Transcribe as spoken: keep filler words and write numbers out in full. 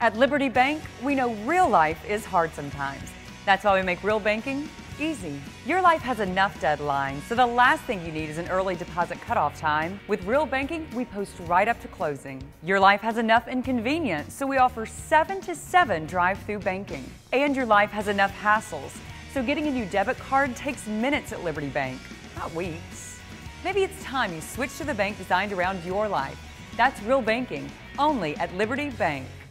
At Liberty Bank, we know real life is hard sometimes. That's why we make real banking easy. Your life has enough deadlines, so the last thing you need is an early deposit cutoff time. With real banking, we post right up to closing. Your life has enough inconvenience, so we offer seven to seven drive-through banking. And your life has enough hassles, so getting a new debit card takes minutes at Liberty Bank, not weeks. Maybe it's time you switch to the bank designed around your life. That's real banking, only at Liberty Bank.